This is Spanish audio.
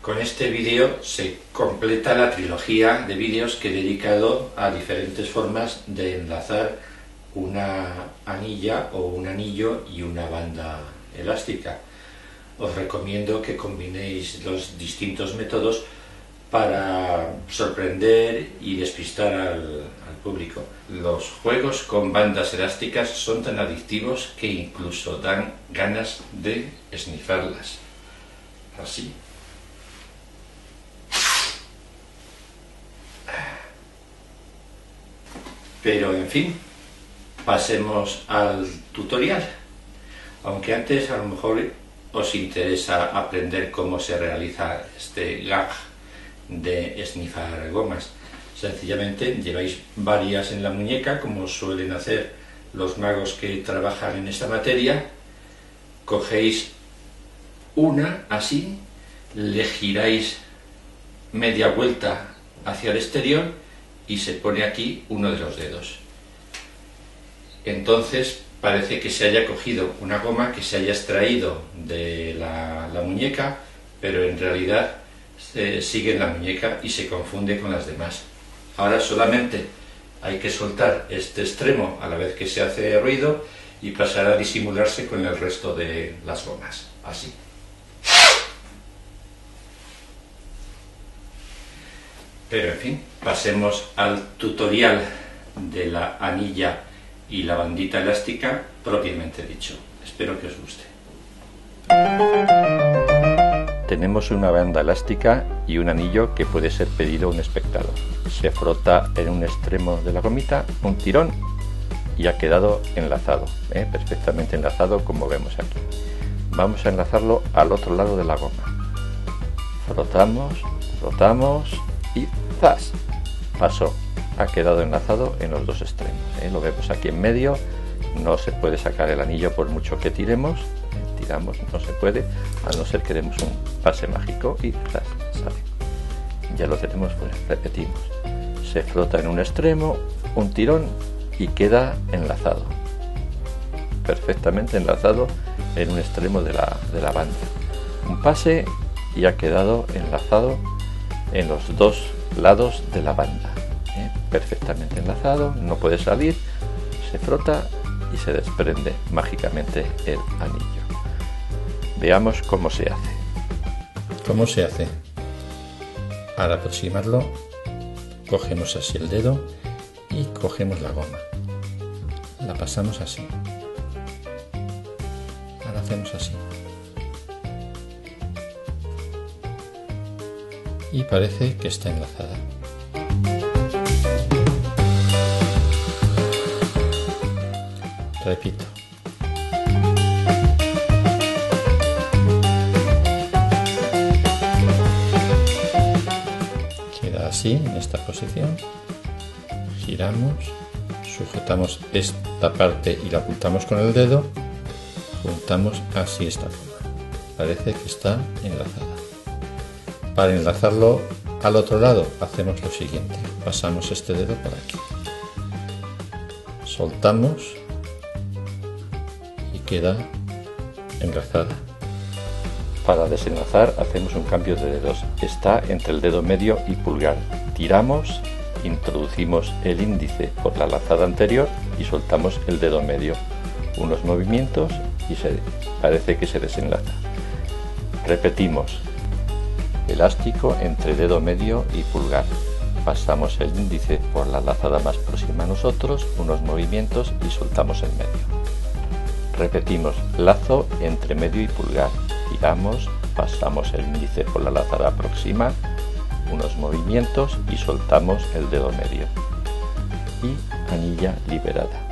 Con este vídeo se completa la trilogía de vídeos que he dedicado a diferentes formas de enlazar una anilla o un anillo y una banda elástica. Os recomiendo que combinéis los distintos métodos para sorprender y despistar al público. Los juegos con bandas elásticas son tan adictivos que incluso dan ganas de esnifarlas. Así. Pero en fin, pasemos al tutorial. Aunque antes a lo mejor os interesa aprender cómo se realiza este gag de esnifar gomas. Sencillamente lleváis varias en la muñeca, como suelen hacer los magos que trabajan en esta materia. Cogéis una así, le giráis media vuelta hacia el exterior y se pone aquí uno de los dedos. Entonces parece que se haya cogido una goma que se haya extraído de la muñeca, pero en realidad sigue en la muñeca y se confunde con las demás. Ahora solamente hay que soltar este extremo a la vez que se hace ruido y pasar a disimularse con el resto de las gomas, así. Pero en fin, pasemos al tutorial de la anilla y la bandita elástica propiamente dicho. Espero que os guste. Tenemos una banda elástica y un anillo que puede ser pedido a un espectador. Se frota en un extremo de la gomita, un tirón, y ha quedado enlazado, perfectamente enlazado, como vemos aquí. Vamos a enlazarlo al otro lado de la goma. Frotamos, frotamos y ¡zas! Pasó. Ha quedado enlazado en los dos extremos. Lo vemos aquí en medio. No se puede sacar el anillo por mucho que tiremos. Tiramos, no se puede, a no ser que demos un pase mágico y ¡zas! Sale. Ya lo tenemos, pues repetimos. Se frota en un extremo, un tirón y queda enlazado. Perfectamente enlazado en un extremo de la banda. Un pase y ha quedado enlazado en los dos lados de la banda. Perfectamente enlazado, no puede salir, se frota y se desprende mágicamente el anillo. Veamos cómo se hace. ¿Cómo se hace? Al aproximarlo, cogemos así el dedo y cogemos la goma. La pasamos así. Ahora hacemos así. Y parece que está enlazada. Repito. Queda así, en esta posición. Giramos, sujetamos esta parte y la ocultamos con el dedo. Juntamos así esta goma. Parece que está enlazada. Para enlazarlo al otro lado hacemos lo siguiente. Pasamos este dedo por aquí. Soltamos. Queda enlazada. Para desenlazar hacemos un cambio de dedos. Está entre el dedo medio y pulgar. Tiramos, introducimos el índice por la lazada anterior y soltamos el dedo medio. Unos movimientos y parece que se desenlaza. Repetimos. Elástico entre dedo medio y pulgar. Pasamos el índice por la lazada más próxima a nosotros, unos movimientos y soltamos el medio. Repetimos, lazo entre medio y pulgar, tiramos, pasamos el índice por la lazada próxima, unos movimientos y soltamos el dedo medio. Y anilla liberada.